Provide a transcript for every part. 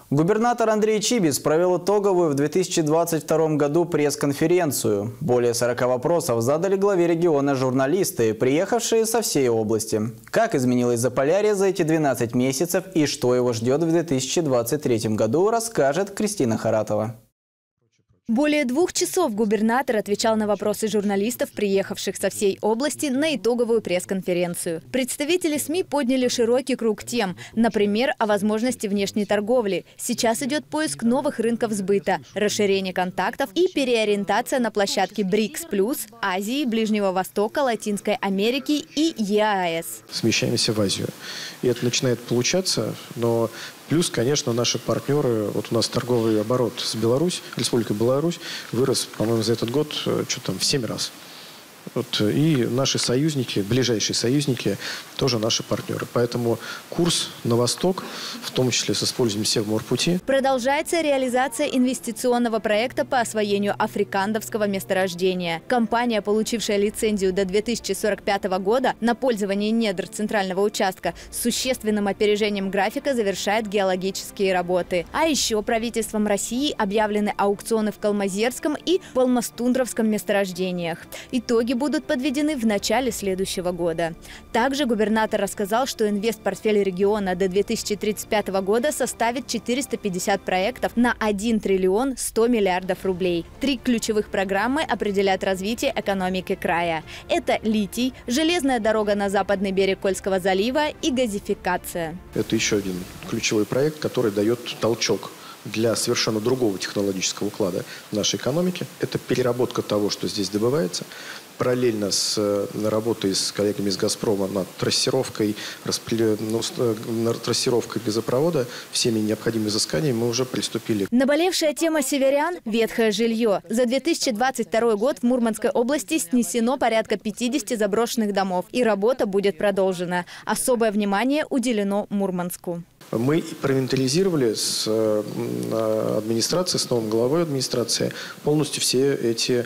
Губернатор Андрей Чибис провел итоговую в 2022 году пресс-конференцию. Более 40 вопросов задали главе региона журналисты, приехавшие со всей области. Как изменилось Заполярье за эти 12 месяцев и что его ждет в 2023 году, расскажет Кристина Харатова. Более 2 часов губернатор отвечал на вопросы журналистов, приехавших со всей области, на итоговую пресс-конференцию. Представители СМИ подняли широкий круг тем, например, о возможности внешней торговли. Сейчас идет поиск новых рынков сбыта, расширение контактов и переориентация на площадки БРИКС+, Азии, Ближнего Востока, Латинской Америки и ЕАЭС. Смещаемся в Азию. И это начинает получаться, но плюс, конечно, наши партнеры, вот у нас торговый оборот с Республикой Беларусь вырос, по-моему, за этот год что-то там в 7 раз. Вот, и наши союзники, ближайшие союзники, тоже наши партнеры. Поэтому курс на восток, в том числе с использованием Севморпути. Продолжается реализация инвестиционного проекта по освоению африкандовского месторождения. Компания, получившая лицензию до 2045 года на пользование недр центрального участка, с существенным опережением графика завершает геологические работы. А еще правительством России объявлены аукционы в Калмазерском и Палмастундровском месторождениях. Итоги будут подведены в начале следующего года. Также губернатор рассказал, что инвестпортфель региона до 2035 года составит 450 проектов на 1 триллион 100 миллиардов рублей. 3 ключевых программы определят развитие экономики края. Это литий, железная дорога на западный берег Кольского залива и газификация. Это еще один ключевой проект, который дает толчок для совершенно другого технологического уклада нашей экономики. Это переработка того, что здесь добывается, параллельно с работой с коллегами из «Газпрома» над трассировкой, трассировкой газопровода, всеми необходимыми изысканиями мы уже приступили. Наболевшая тема северян – ветхое жилье. За 2022 год в Мурманской области снесено порядка 50 заброшенных домов, и работа будет продолжена. Особое внимание уделено Мурманску. Мы проинвентаризировали с администрацией, с новым главой администрации полностью все эти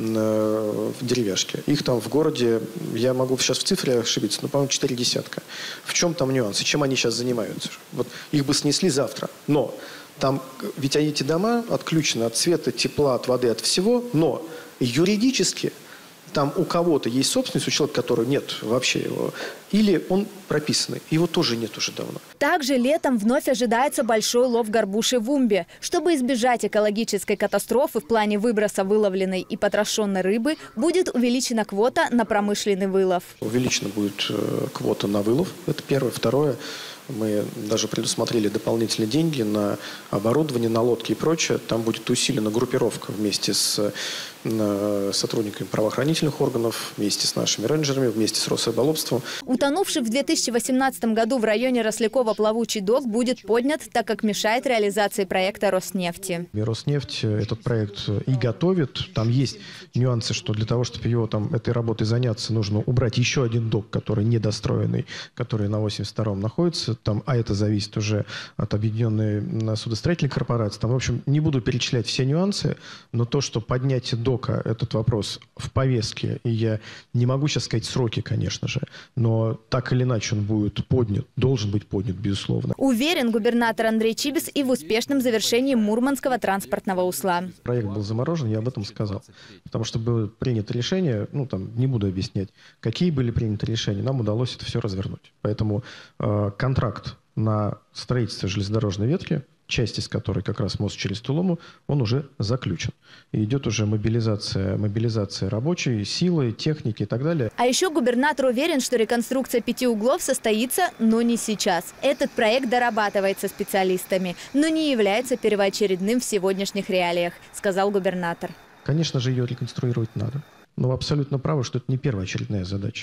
деревяшки. Их там в городе, я могу сейчас в цифре ошибиться, но, по-моему, 4 десятка. В чем там нюансы? Чем они сейчас занимаются? Вот их бы снесли завтра, но там, ведь эти дома отключены от света, тепла, от воды, от всего, но юридически там у кого-то есть собственность, у человека, который нет вообще его, или он прописанный. Его тоже нет уже давно. Также летом вновь ожидается большой лов горбуши в Умбе. Чтобы избежать экологической катастрофы в плане выброса выловленной и потрошенной рыбы, будет увеличена квота на промышленный вылов. Увеличена будет квота на вылов. Это первое. Второе. Мы даже предусмотрели дополнительные деньги на оборудование, на лодки и прочее. Там будет усилена группировка вместе с сотрудниками правоохранительных органов, вместе с нашими рейнджерами, вместе с Росрыболовством. Утонувший в 2018 году в районе Рослякова плавучий док будет поднят, так как мешает реализации проекта Роснефти. Роснефть этот проект и готовит. Там есть нюансы, что для того, чтобы его этой работой заняться, нужно убрать еще один док, который недостроенный, который на 82-м находится. А это зависит уже от объединенной судостроительной корпорации. Там, в общем, не буду перечислять все нюансы, но то, что поднятие дока, этот вопрос в повестке, и я не могу сейчас сказать сроки, конечно же, но так или иначе он будет поднят, должен быть поднят, безусловно. Уверен губернатор Андрей Чибис и в успешном завершении Мурманского транспортного узла. Проект был заморожен, я об этом сказал. Потому что было принято решение, не буду объяснять, какие были приняты решения, нам удалось это все развернуть. Поэтому контракт на строительство железнодорожной ветки, часть из которой как раз мост через Тулуму, он уже заключен. И идет уже мобилизация рабочей силы, техники и так далее. А еще губернатор уверен, что реконструкция 5 углов состоится, но не сейчас. Этот проект дорабатывается специалистами, но не является первоочередным в сегодняшних реалиях, сказал губернатор. Конечно же, ее реконструировать надо. Но вы абсолютно правы, что это не первоочередная задача.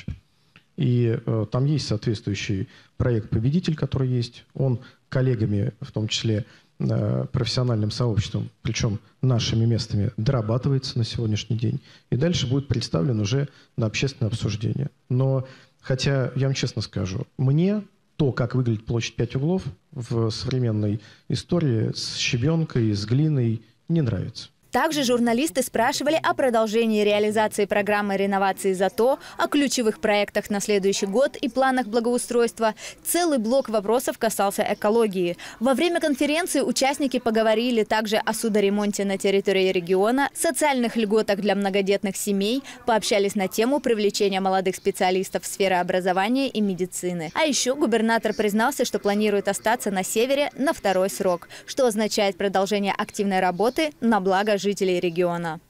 И там есть соответствующий проект-победитель, который есть. Он коллегами, в том числе профессиональным сообществом, причем нашими местами, дорабатывается на сегодняшний день. И дальше будет представлен уже на общественное обсуждение. Но, хотя, я вам честно скажу, мне то, как выглядит площадь 5 углов в современной истории с щебенкой, с глиной, не нравится. Также журналисты спрашивали о продолжении реализации программы реновации ЗАТО, о ключевых проектах на следующий год и планах благоустройства. Целый блок вопросов касался экологии. Во время конференции участники поговорили также о судоремонте на территории региона, социальных льготах для многодетных семей, пообщались на тему привлечения молодых специалистов в сфере образования и медицины. А еще губернатор признался, что планирует остаться на севере на 2-й срок, что означает продолжение активной работы на благо жителей региона.